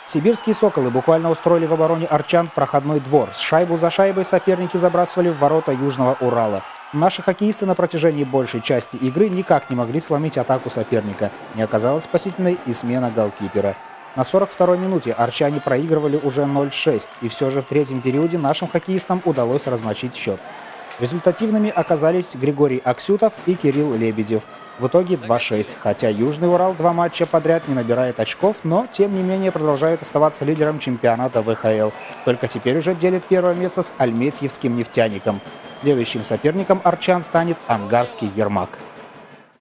Сибирские «Соколы» буквально устроили в обороне арчан проходной двор. Шайбу за шайбой соперники забрасывали в ворота Южного Урала. Наши хоккеисты на протяжении большей части игры никак не могли сломить атаку соперника. Не оказалась спасительной и смена голкипера. На 42-й минуте арчане проигрывали уже 0-6, и все же в третьем периоде нашим хоккеистам удалось размочить счет. Результативными оказались Григорий Аксютов и Кирилл Лебедев. В итоге 2-6, хотя Южный Урал 2 матча подряд не набирает очков, но тем не менее продолжает оставаться лидером чемпионата ВХЛ. Только теперь уже делит первое место с альметьевским «Нефтяником». Следующим соперником арчан станет ангарский «Ермак».